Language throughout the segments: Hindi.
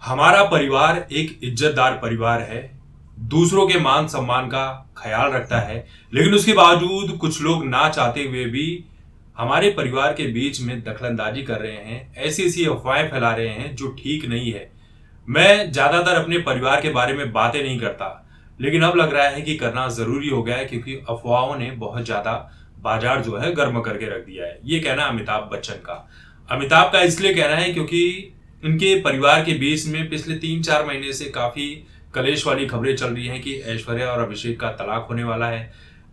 हमारा परिवार एक इज्जतदार परिवार है। दूसरों के मान सम्मान का ख्याल रखता है, लेकिन उसके बावजूद कुछ लोग ना चाहते हुए भी हमारे परिवार के बीच में दखलंदाजी कर रहे हैं। ऐसी ऐसी अफवाहें फैला रहे हैं जो ठीक नहीं है। मैं ज्यादातर अपने परिवार के बारे में बातें नहीं करता, लेकिन अब लग रहा है कि करना जरूरी हो गया है, क्योंकि अफवाहों ने बहुत ज्यादा बाजार जो है गर्म करके रख दिया है। ये कहना अमिताभ बच्चन का। अमिताभ का इसलिए कहना है क्योंकि इनके परिवार के बीच में पिछले 3-4 महीने से काफी कलेश वाली खबरें चल रही हैं कि ऐश्वर्या और अभिषेक का तलाक होने वाला है।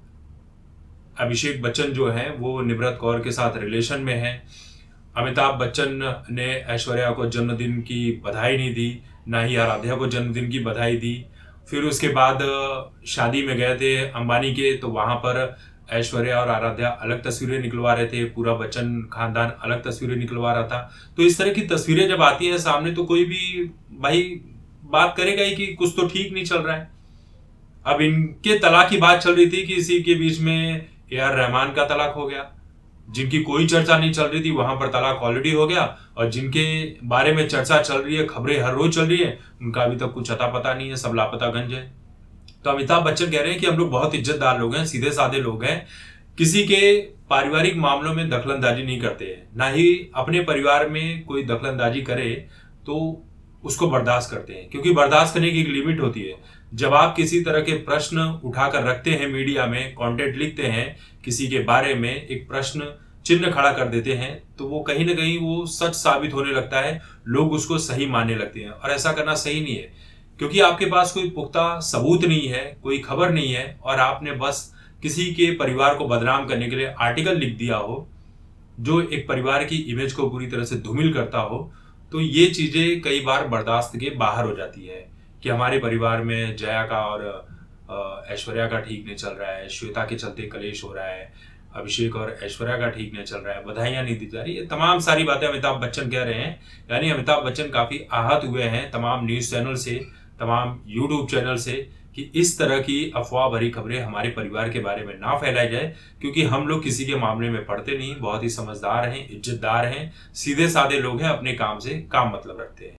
अभिषेक बच्चन जो है वो निम्रत कौर के साथ रिलेशन में है। अमिताभ बच्चन ने ऐश्वर्या को जन्मदिन की बधाई नहीं दी, ना ही आराध्या को जन्मदिन की बधाई दी। फिर उसके बाद शादी में गए थे अंबानी के, तो वहां पर ऐश्वर्या और आराध्या अलग तस्वीरें निकलवा रहे थे, पूरा बच्चन खानदान अलग तस्वीरें निकलवा रहा था। तो इस तरह की तस्वीरें जब आती हैं सामने, तो कोई भी भाई बात करेगा ही कि कुछ तो ठीक नहीं चल रहा है। अब इनके तलाक की बात चल रही थी कि इसी के बीच में AR रहमान का तलाक हो गया। जिनकी कोई चर्चा नहीं चल रही थी वहां पर तलाक ऑलरेडी हो गया, और जिनके बारे में चर्चा चल रही है, खबरें हर रोज चल रही है, उनका अभी तक कुछ अता पता नहीं है, सब लापता गंज है। तो अमिताभ बच्चन कह रहे हैं कि हम लोग बहुत इज्जतदार लोग हैं, सीधे साधे लोग हैं, किसी के पारिवारिक मामलों में दखलंदाजी नहीं करते हैं, ना ही अपने परिवार में कोई दखलंदाजी करे तो उसको बर्दाश्त करते हैं, क्योंकि बर्दाश्त करने की एक लिमिट होती है। जब आप किसी तरह के प्रश्न उठाकर रखते हैं, मीडिया में कंटेंट लिखते हैं, किसी के बारे में एक प्रश्न चिन्ह खड़ा कर देते हैं, तो वो कहीं ना कहीं वो सच साबित होने लगता है, लोग उसको सही मानने लगते हैं। और ऐसा करना सही नहीं है, क्योंकि आपके पास कोई पुख्ता सबूत नहीं है, कोई खबर नहीं है, और आपने बस किसी के परिवार को बदनाम करने के लिए आर्टिकल लिख दिया हो जो एक परिवार की इमेज को पूरी तरह से धूमिल करता हो, तो ये चीजें कई बार बर्दाश्त के बाहर हो जाती है। कि हमारे परिवार में जया का और ऐश्वर्या का ठीक नहीं चल रहा है, श्वेता के चलते कलेश हो रहा है, अभिषेक और ऐश्वर्या का ठीक नहीं चल रहा है, बधाइयां नहीं दी जा रही, ये तमाम सारी बातें अमिताभ बच्चन कह रहे हैं। यानी अमिताभ बच्चन काफी आहत हुए हैं तमाम न्यूज चैनल से, तमाम यूट्यूब चैनल से, कि इस तरह की अफवाह भरी खबरें हमारे परिवार के बारे में ना फैलाई जाए, क्योंकि हम लोग किसी के मामले में पड़ते नहीं, बहुत ही समझदार हैं, इज्जतदार हैं, सीधे साधे लोग हैं, अपने काम से काम मतलब रखते हैं।